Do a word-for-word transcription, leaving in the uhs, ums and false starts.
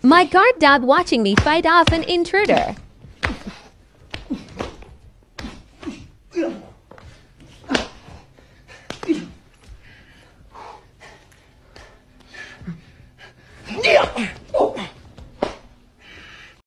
My guard died watching me fight off an intruder.